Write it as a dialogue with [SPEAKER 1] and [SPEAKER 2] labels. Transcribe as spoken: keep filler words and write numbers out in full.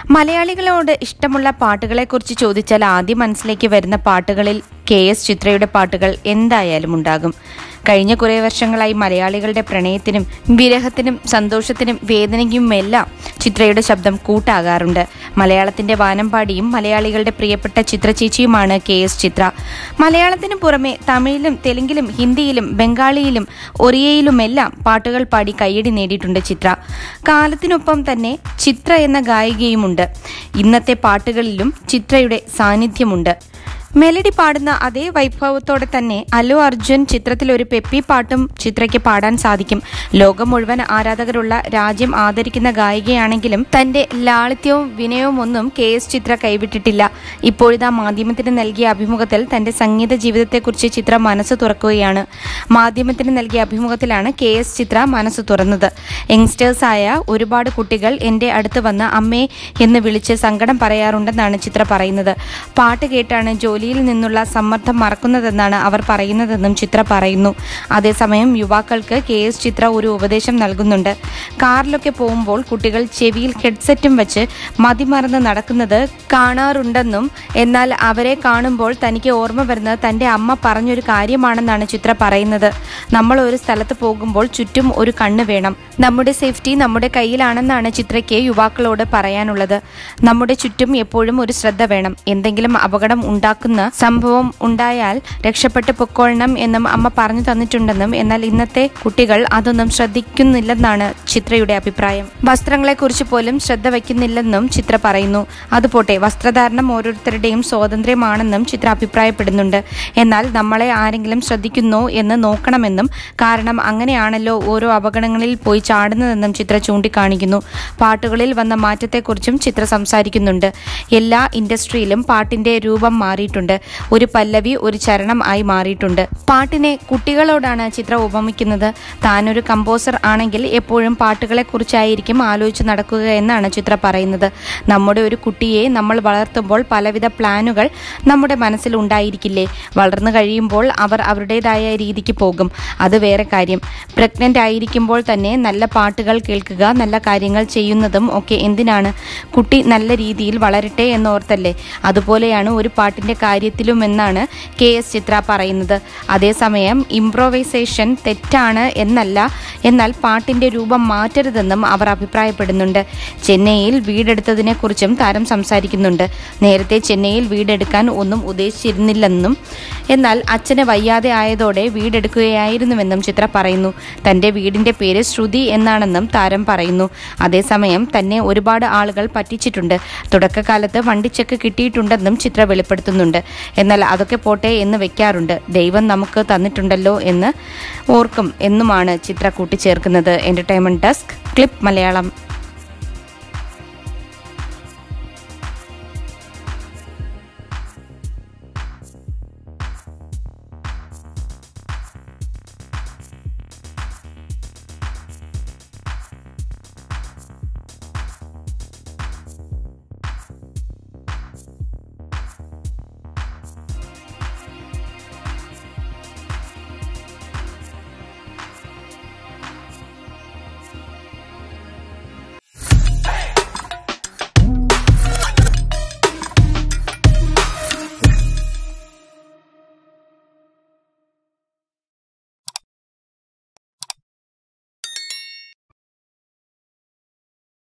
[SPEAKER 1] മലയാളികളോട് ഇഷ്ടമുള്ള പാട്ടുകളെക്കുറിച്ച് ചോദിച്ചാൽ ആദ്യം മനസ്സിലേക്ക് വരുന്ന പാട്ടുകളിൽ കെ എസ് ചിത്രയുടെ പാട്ടുകൾ എന്തായാലും ഉണ്ടാകും. കഴിഞ്ഞ കുറേ വർഷങ്ങളായി മലയാളികളുടെ പ്രണയത്തിനും വിരഹത്തിനും സന്തോഷത്തിനും വേദനയ്ക്കുമെല്ലാം ചിത്രയുടെ ശബ്ദം കൂട്ടാകാറുണ്ട്. മലയാളത്തിന്റെ വാനമ്പാടിയും മലയാളികളുടെ പ്രിയപ്പെട്ട ചിത്രചേച്ചിയുമാണ് കെ എസ് ചിത്ര. മലയാളത്തിനു പുറമെ തമിഴിലും തെലുങ്കിലും ഹിന്ദിയിലും ബംഗാളിയിലും ഒറിയയിലുമെല്ലാം പാട്ടുകൾ പാടി കയ്യടി നേടിയിട്ടുണ്ട് ചിത്ര. കാലത്തിനൊപ്പം തന്നെ ചിത്ര എന്ന ഗായികയുമുണ്ട്. ഇന്നത്തെ പാട്ടുകളിലും ചിത്രയുടെ സാന്നിധ്യമുണ്ട്. മെലഡി പാടുന്ന അതേ വൈഭവത്തോടെ തന്നെ അല്ലു അർജുൻ ചിത്രത്തിൽ ഒരു പെപ്പി പാട്ടും ചിത്രയ്ക്ക് പാടാൻ സാധിക്കും. ലോകം മുഴുവൻ ആരാധകരുള്ള രാജ്യം ആദരിക്കുന്ന ഗായികയാണെങ്കിലും തന്റെ ലാളിത്യവും വിനയവും ഒന്നും കെ എസ് ചിത്ര കൈവിട്ടിട്ടില്ല. ഇപ്പോഴിതാ മാധ്യമത്തിന് നൽകിയ അഭിമുഖത്തിൽ തന്റെ സംഗീത ജീവിതത്തെക്കുറിച്ച് ചിത്ര മനസ്സ് തുറക്കുകയാണ്. മാധ്യമത്തിന് നൽകിയ അഭിമുഖത്തിലാണ് കെ എസ് ചിത്ര മനസ്സ് തുറന്നത്. യങ്സ്റ്റേഴ്സായ ഒരുപാട് കുട്ടികൾ എന്റെ അടുത്ത് വന്ന് അമ്മേ എന്ന് വിളിച്ച് സങ്കടം പറയാറുണ്ടെന്നാണ് ചിത്ര പറയുന്നത്. പാട്ട് കേട്ടാണ് ജോലി ിൽ നിന്നുള്ള സമ്മർദ്ദം മറക്കുന്നതെന്നാണ് അവർ പറയുന്നതെന്നും ചിത്ര പറയുന്നു. അതേസമയം യുവാക്കൾക്ക് കെ എസ് ചിത്ര ഒരു ഉപദേശം നൽകുന്നുണ്ട്. കാറിലൊക്കെ പോകുമ്പോൾ കുട്ടികൾ ചെവിയിൽ ഹെഡ്സെറ്റും വെച്ച് മതിമറന്ന് നടക്കുന്നത് കാണാറുണ്ടെന്നും എന്നാൽ അവരെ കാണുമ്പോൾ തനിക്ക് ഓർമ്മ വരുന്നത് തന്റെ അമ്മ പറഞ്ഞൊരു കാര്യമാണെന്നാണ് ചിത്ര പറയുന്നത്. നമ്മൾ ഒരു സ്ഥലത്ത് പോകുമ്പോൾ ചുറ്റും ഒരു കണ്ണ് വേണം. നമ്മുടെ സേഫ്റ്റി നമ്മുടെ കയ്യിലാണെന്നാണ് ചിത്രയ്ക്ക് യുവാക്കളോട് പറയാനുള്ളത്. നമ്മുടെ ചുറ്റും എപ്പോഴും ഒരു ശ്രദ്ധ വേണം. എന്തെങ്കിലും അപകടം ഉണ്ടാക്കുന്ന സംഭവം ഉണ്ടായാൽ രക്ഷപ്പെട്ട് പൊക്കോളണം എന്നും അമ്മ പറഞ്ഞു തന്നിട്ടുണ്ടെന്നും എന്നാൽ ഇന്നത്തെ കുട്ടികൾ അതൊന്നും ശ്രദ്ധിക്കുന്നില്ലെന്നാണ് ചിത്രയുടെ അഭിപ്രായം. വസ്ത്രങ്ങളെക്കുറിച്ച് പോലും ശ്രദ്ധ വയ്ക്കുന്നില്ലെന്നും ചിത്ര പറയുന്നു. അതുപോട്ടെ, വസ്ത്രധാരണം ഓരോരുത്തരുടെയും സ്വാതന്ത്ര്യമാണെന്നും ചിത്ര അഭിപ്രായപ്പെടുന്നുണ്ട്. എന്നാൽ നമ്മളെ ആരെങ്കിലും ശ്രദ്ധിക്കുന്നോ എന്ന് നോക്കണമെന്നും കാരണം അങ്ങനെയാണല്ലോ ഓരോ അപകടങ്ങളിൽ പോയി ചാടുന്നതെന്നും ചിത്ര ചൂണ്ടിക്കാണിക്കുന്നു. പാട്ടുകളിൽ വന്ന മാറ്റത്തെക്കുറിച്ചും ചിത്ര സംസാരിക്കുന്നുണ്ട്. എല്ലാ ഇൻഡസ്ട്രിയിലും പാട്ടിന്റെ രൂപം മാറിയിട്ടുണ്ട്. ഒരു പല്ലവി ഒരു ചരണം ആയി മാറിയിട്ടുണ്ട്. പാട്ടിനെ കുട്ടികളോടാണ് ചിത്ര ഉപമിക്കുന്നത്. താനൊരു കമ്പോസർ ആണെങ്കിൽ എപ്പോഴും പാട്ടുകളെ കുറിച്ചായിരിക്കും ആലോചിച്ച് നടക്കുക എന്നാണ് ചിത്ര പറയുന്നത്. നമ്മുടെ ഒരു കുട്ടിയെ നമ്മൾ വളർത്തുമ്പോൾ പലവിധ പ്ലാനുകൾ നമ്മുടെ മനസ്സിൽ ഉണ്ടായിരിക്കില്ലേ? വളർന്നു കഴിയുമ്പോൾ അവർ അവരുടേതായ രീതിക്ക് പോകും, അത് വേറെ കാര്യം. പ്രഗ്നന്റ് ആയിരിക്കുമ്പോൾ തന്നെ നല്ല പാട്ടുകൾ കേൾക്കുക, നല്ല കാര്യങ്ങൾ ചെയ്യുന്നതും ഒക്കെ എന്തിനാണ്? കുട്ടി നല്ല രീതിയിൽ വളരട്ടെ എന്നോർത്തല്ലേ? അതുപോലെയാണ് ഒരു പാട്ടിന്റെ കാര്യത്തിലുമെന്നാണ് കെ എസ് ചിത്ര പറയുന്നത്. അതേസമയം ഇംപ്രോവൈസേഷൻ തെറ്റാണ് എന്നല്ല, എന്നാൽ പാട്ടിന്റെ രൂപം മാറ്റരുതെന്നും അവർ അഭിപ്രായപ്പെടുന്നുണ്ട്. ചെന്നൈയിൽ വീടെടുത്തതിനെ കുറിച്ചും താരം സംസാരിക്കുന്നുണ്ട്. നേരത്തെ ചെന്നൈയിൽ വീടെടുക്കാൻ ഒന്നും ഉദ്ദേശിച്ചിരുന്നില്ലെന്നും എന്നാൽ അച്ഛന് വയ്യാതെ ആയതോടെ വീടെടുക്കുകയായിരുന്നുവെന്നും ചിത്ര പറയുന്നു. തന്റെ വീടിന്റെ പേര് ശ്രുതി എന്നാണെന്നും താരം പറയുന്നു. അതേസമയം തന്നെ ഒരുപാട് ആളുകൾ പറ്റിച്ചിട്ടുണ്ട്. തുടക്കകാലത്ത് വണ്ടിച്ചെക്ക് കിട്ടിയിട്ടുണ്ടെന്നും ചിത്ര വെളിപ്പെടുത്തുന്നുണ്ട്. എന്നാൽ അതൊക്കെ പോട്ടെ എന്ന് വെക്കാറുണ്ട്. ദൈവം നമുക്ക് തന്നിട്ടുണ്ടല്ലോ എന്ന് ഓർക്കും എന്നുമാണ് ചിത്ര കൂട്ടിച്ചേർക്കുന്നത്. Entertainment desk, clip Malayalam.